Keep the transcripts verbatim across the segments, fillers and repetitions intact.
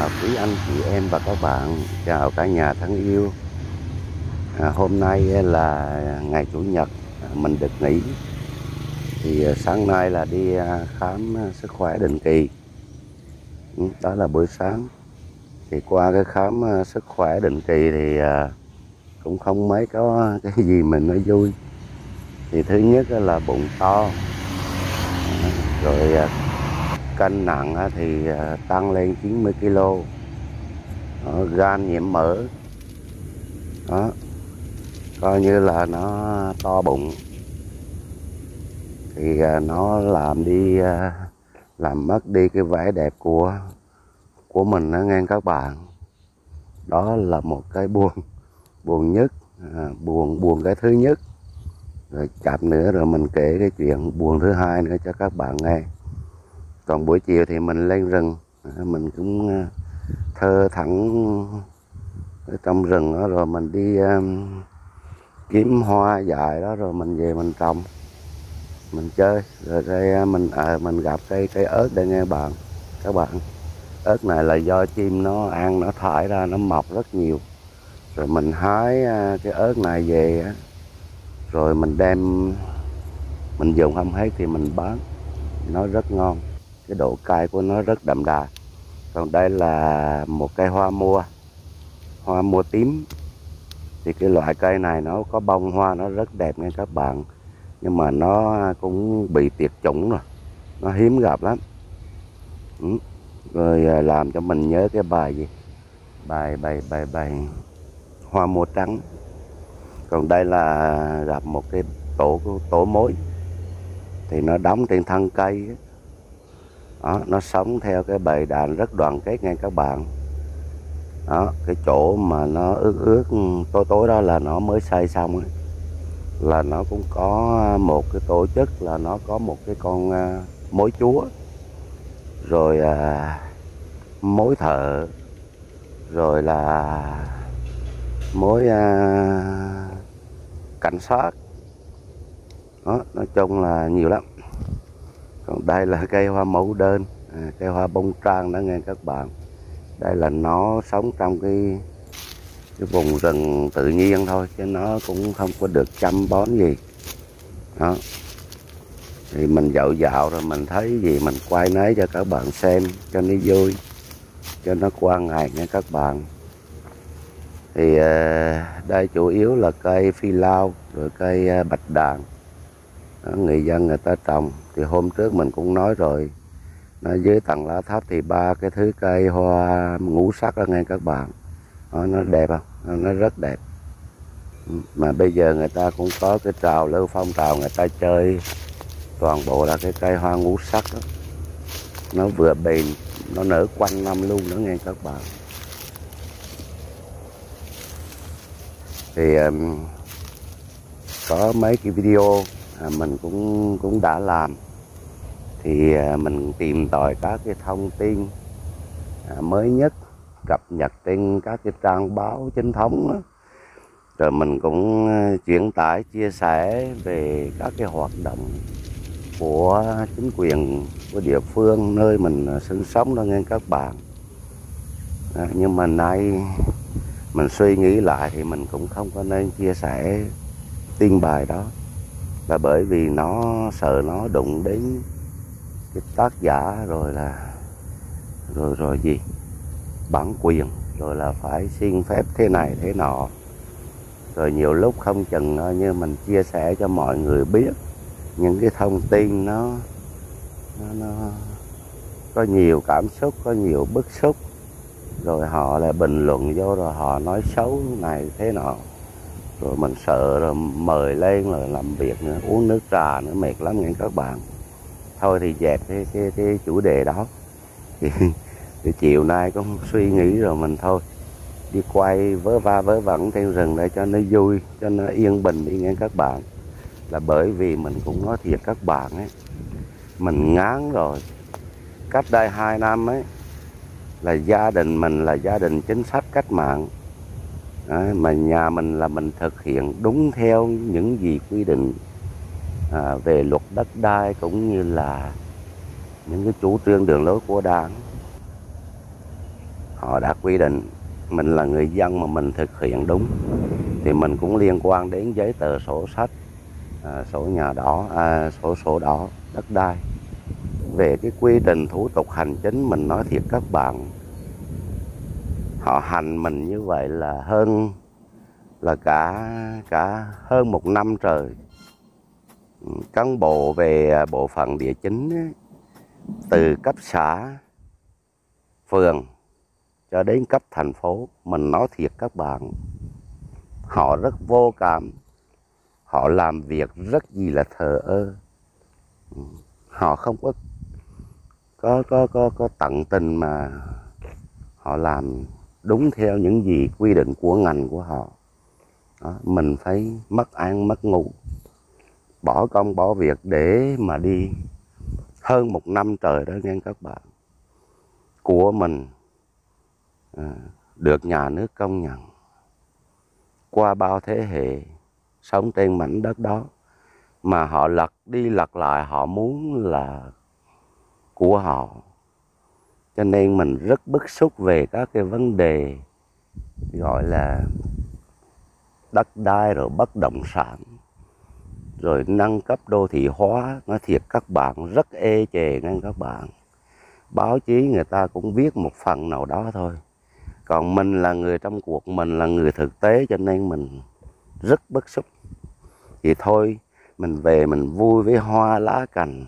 quý anh chị em và các bạn, chào cả nhà thân yêu. À, hôm nay là ngày Chủ nhật, à, mình được nghỉ. Thì à, sáng nay là đi à, khám sức khỏe định kỳ. Ừ, đó là buổi sáng. Thì qua cái khám à, sức khỏe định kỳ thì à, cũng không mấy có cái gì mình nói vui. Thì thứ nhất là bụng to, à, rồi à, cân nặng á, thì à, tăng lên chín mươi ki lô. Đó, gan nhiễm mỡ. Đó, coi như là nó to bụng. Thì à, nó làm đi à, làm mất đi cái vẻ đẹp của của mình đó nghe các bạn. Đó là một cái buồn buồn nhất, à, buồn buồn cái thứ nhất. Rồi chạp nữa rồi mình kể cái chuyện buồn thứ hai nữa cho các bạn nghe. Còn buổi chiều thì mình lên rừng, à, mình cũng à, thơ thẳng ở trong rừng đó, rồi mình đi à, kiếm hoa dại đó, rồi mình về mình trồng, mình chơi. Rồi đây mình à, mình gặp cây cây ớt đây nghe bạn các bạn. Ớt này là do chim nó ăn, nó thải ra, nó mọc rất nhiều. Rồi mình hái à, cái ớt này về á, rồi mình đem mình dùng không hết thì mình bán. Nó rất ngon, cái độ cay của nó rất đậm đà. Còn đây là một cây hoa mua, hoa mua tím. Thì cái loại cây này nó có bông hoa nó rất đẹp nha các bạn, nhưng mà nó cũng bị tuyệt chủng rồi, nó hiếm gặp lắm. Ừ. Rồi làm cho mình nhớ cái bài gì, bài bài bài bài hoa mua trắng. Còn đây là gặp một cái tổ tổ mối, thì nó đóng trên thân cây ấy. Đó, nó sống theo cái bầy đàn rất đoàn kết nghe các bạn. Đó, cái chỗ mà nó ướt ướt tối tối đó là nó mới xây xong ấy. Là nó cũng có một cái tổ chức, là nó có một cái con uh, mối chúa, rồi uh, mối thợ, rồi là mối uh, cảnh sát. Đó, nói chung là nhiều lắm. Còn đây là cây hoa mẫu đơn, à, cây hoa bông trang đó nghe các bạn. Đây là nó sống trong cái cái vùng rừng tự nhiên thôi, chứ nó cũng không có được chăm bón gì. Đó, thì mình dạo dạo rồi mình thấy gì mình quay nấy cho các bạn xem cho nó vui, cho nó qua ngày nha các bạn. Thì đây chủ yếu là cây phi lao, rồi cây bạch đàn. Đó, người dân người ta trồng. Thì hôm trước mình cũng nói rồi, nó dưới tầng lá thấp thì ba cái thứ cây hoa ngũ sắc đó nghe các bạn. Đó, nó đẹp không? Nó rất đẹp. Mà bây giờ người ta cũng có cái trào lưu phong trào, người ta chơi toàn bộ là cái cây hoa ngũ sắc đó. Nó vừa bền, nó nở quanh năm luôn đó nghe các bạn. Thì um, có mấy cái video à, mình cũng cũng đã làm. Thì à, mình tìm tòi các cái thông tin à, mới nhất, cập nhật trên các cái trang báo chính thống đó. Rồi mình cũng chuyển tải chia sẻ về các cái hoạt động của chính quyền của địa phương nơi mình sinh sống đó nghe các bạn. À, nhưng mà nay mình suy nghĩ lại thì mình cũng không có nên chia sẻ tin bài đó, là bởi vì nó sợ nó đụng đến cái tác giả, rồi là rồi rồi gì bản quyền, rồi là phải xin phép thế này thế nọ. Rồi nhiều lúc không chừng như mình chia sẻ cho mọi người biết những cái thông tin nó nó, nó có nhiều cảm xúc, có nhiều bức xúc, rồi họ lại bình luận vô, rồi họ nói xấu này thế nọ. Rồi mình sợ, rồi mời lên rồi làm việc nữa, uống nước trà nữa, mệt lắm nghe các bạn. Thôi thì dẹp cái, cái, cái chủ đề đó. Thì, thì chiều nay cũng suy nghĩ rồi mình thôi đi quay vớ va vớ vẩn trên rừng để cho nó vui, cho nó yên bình đi nghe các bạn. Là bởi vì mình cũng nói thiệt các bạn ấy, mình ngán rồi. Cách đây hai năm ấy là gia đình mình là gia đình chính sách cách mạng. Đấy, mà nhà mình là mình thực hiện đúng theo những gì quy định à, về luật đất đai, cũng như là những cái chủ trương đường lối của Đảng. họ đã quy định mình là người dân mà mình thực hiện đúng thì mình cũng liên quan đến giấy tờ sổ sách, à, sổ nhà đỏ, à, sổ sổ đỏ đất đai. Về cái quy trình thủ tục hành chính, mình nói thiệt các bạn, họ hành mình như vậy là hơn là cả cả hơn một năm trời. Cán bộ về bộ phận địa chính ấy, từ cấp xã, phường cho đến cấp thành phố, mình nói thiệt các bạn, họ rất vô cảm, họ làm việc rất gì là thờ ơ, họ không có có có có, có tận tình mà họ làm đúng theo những gì quy định của ngành của họ. Đó, mình phải mất ăn mất ngủ, bỏ công bỏ việc để mà đi hơn một năm trời đó nghe các bạn. Của mình à, được nhà nước công nhận qua bao thế hệ sống trên mảnh đất đó, mà họ lật đi lật lại, họ muốn là của họ. Cho nên mình rất bức xúc về các cái vấn đề gọi là đất đai, rồi bất động sản, rồi nâng cấp đô thị hóa. Nói thiệt các bạn, rất ê chề nghe các bạn. Báo chí người ta cũng viết một phần nào đó thôi, còn mình là người trong cuộc, mình là người thực tế, cho nên mình rất bức xúc. Thì thôi, mình về mình vui với hoa lá cành,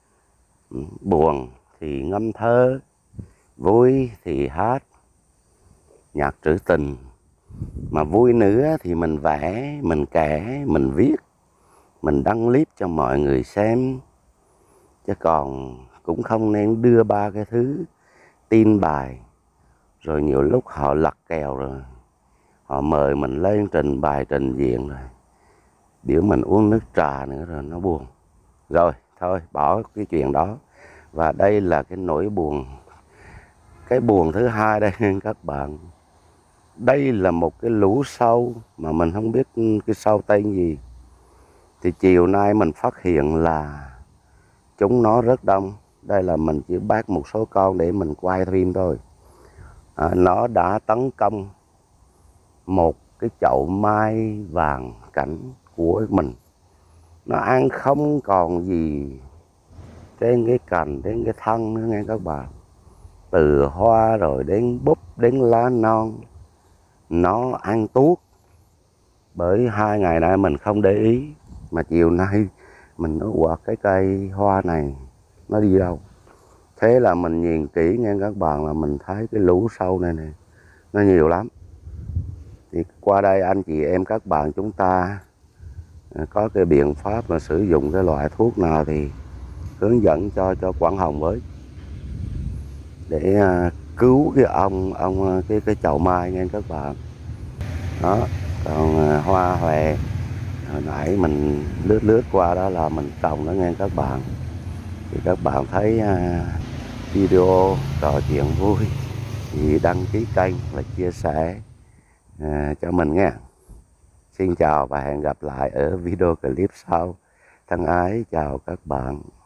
buồn thì ngâm thơ, vui thì hát nhạc trữ tình, mà vui nữa thì mình vẽ, mình kể, mình viết, mình đăng clip cho mọi người xem. Chứ còn cũng không nên đưa ba cái thứ tin bài, rồi nhiều lúc họ lật kèo, rồi họ mời mình lên trình bày trình diện, rồi biểu mình uống nước trà nữa rồi nó buồn. Rồi thôi bỏ cái chuyện đó. Và đây là cái nỗi buồn, cái buồn thứ hai đây các bạn. Đây là một cái lũ sâu mà mình không biết cái sâu tên gì. Thì chiều nay mình phát hiện là chúng nó rất đông. Đây là mình chỉ bắt một số con để mình quay phim thôi. À, nó đã tấn công một cái chậu mai vàng cảnh của mình. Nó ăn không còn gì trên cái cành, đến cái thân nữa nghe các bạn. Từ hoa rồi đến búp, đến lá non, nó ăn tuốt. Bởi hai ngày nay mình không để ý, mà chiều nay mình nó quạt cái cây hoa này nó đi đâu. Thế là mình nhìn kỹ nghe các bạn, là mình thấy cái lũ sâu này nè, nó nhiều lắm. Thì qua đây anh chị em các bạn chúng ta có cái biện pháp mà sử dụng cái loại thuốc nào thì hướng dẫn cho cho Quảng Hồng với, để uh, cứu cái ong ong cái cái chậu mai nghe các bạn. Đó, còn uh, hoa hòe hồi nãy mình lướt lướt qua đó là mình trồng đó nghe các bạn. Thì các bạn thấy uh, video trò chuyện vui thì đăng ký kênh và chia sẻ uh, cho mình nha. Xin chào và hẹn gặp lại ở video clip sau. Thân ái chào các bạn.